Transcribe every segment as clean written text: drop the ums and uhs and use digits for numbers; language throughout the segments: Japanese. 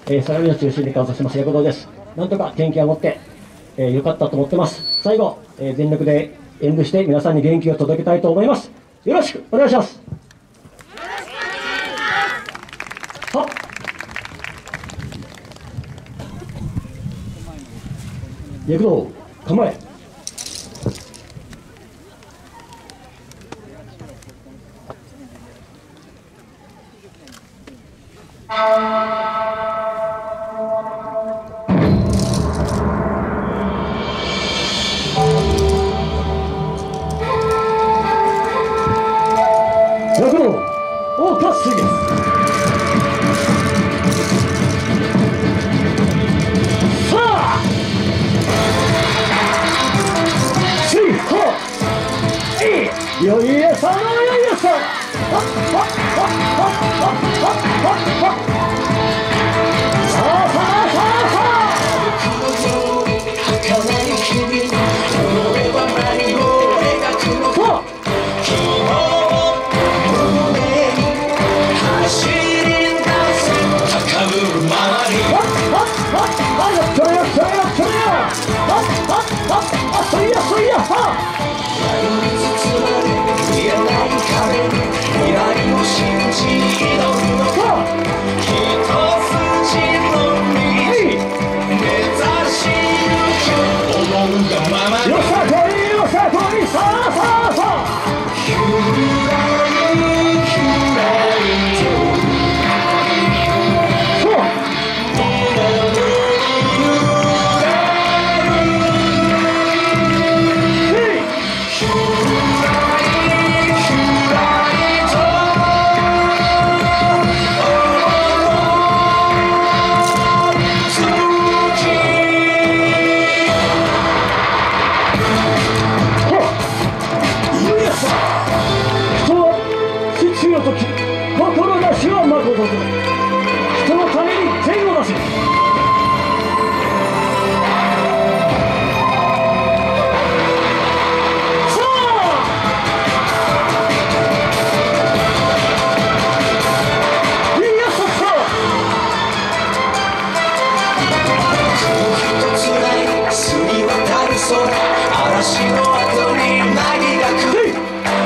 相模を中心に活動してます役堂です。なんとか元気を持って、良かったと思ってます。最後、全力で演舞して皆さんに元気を届けたいと思います。よろしくお願いします。はっ、躍動構え。躍動大喝水です。さあ水ほいよいやさのよいやさはっはっはっはっはっはっはっはっ心なしはまことぞ。人のために善を出せ。さあいやそっさ雲一つない澄み渡る空、嵐の後に凪が来る。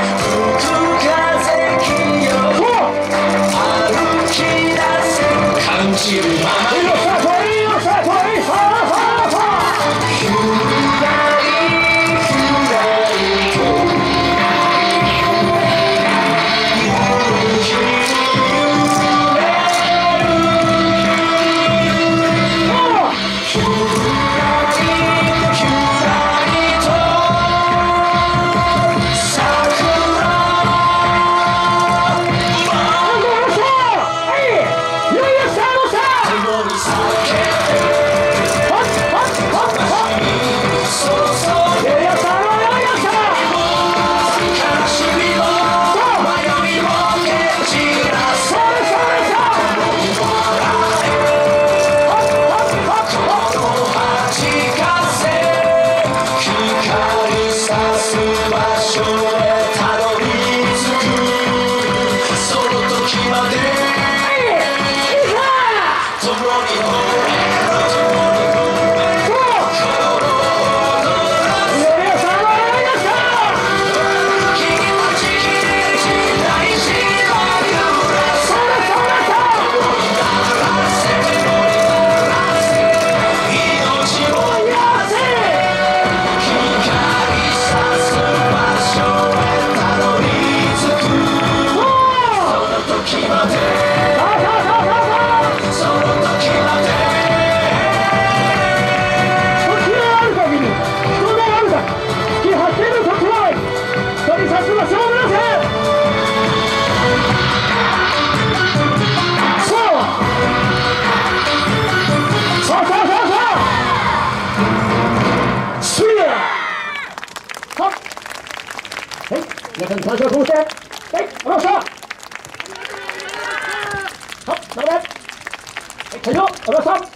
はい、皆さんに感謝を込めて、はい、ありがとうございました。はい、流れ、はい、会場、ありがとうございました。